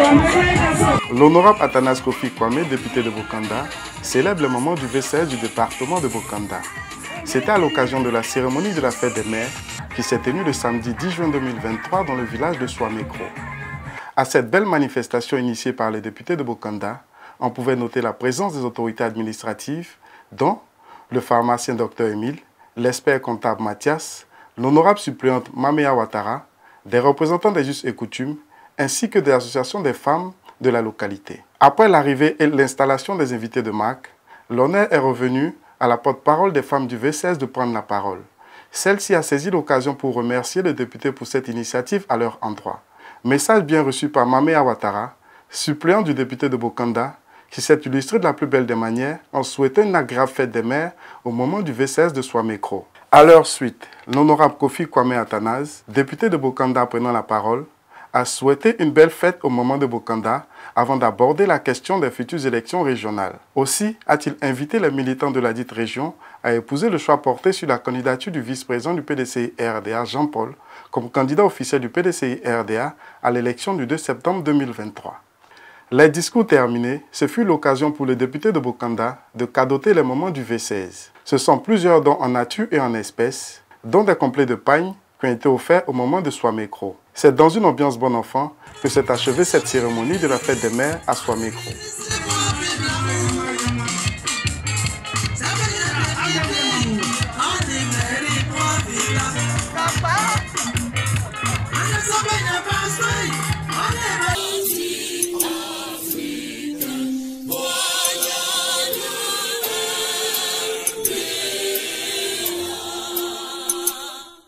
L'honorable Athanase Kofi Kwame, député de Bokanda, célèbre le moment du V16 du département de Bokanda. C'était à l'occasion de la cérémonie de la fête des mères qui s'est tenue le samedi 10 juin 2023 dans le village de Swamekro. À cette belle manifestation initiée par les députés de Bokanda, on pouvait noter la présence des autorités administratives, dont le pharmacien Dr Emile, l'expert comptable Mathias, l'honorable suppléante Mamea Ouattara, des représentants des us et coutumes, ainsi que des associations des femmes de la localité. Après l'arrivée et l'installation des invités de marque, l'honneur est revenu à la porte-parole des femmes du V16 de prendre la parole. Celle-ci a saisi l'occasion pour remercier les députés pour cette initiative à leur endroit. Message bien reçu par Mamea Ouattara, suppléant du député de Bokanda, qui s'est illustré de la plus belle des manières en souhaitant une agréable fête des mères au moment du V16 de Swamekro. À leur suite, l'honorable Kofi Kwame Athanase, député de Bokanda prenant la parole, a souhaité une belle fête au moment de Bokanda avant d'aborder la question des futures élections régionales. Aussi a-t-il invité les militants de la dite région à épouser le choix porté sur la candidature du vice-président du PDCI-RDA, Jean-Paul, comme candidat officiel du PDCI-RDA à l'élection du 2 septembre 2023. Les discours terminés, ce fut l'occasion pour les députés de Bokanda de cadoter les moments du V16. Ce sont plusieurs dons en nature et en espèces, dont des complets de pagne qui ont été offerts au moment de Swamekro. C'est dans une ambiance bon enfant que s'est achevée cette cérémonie de la fête des mères à Swamekro.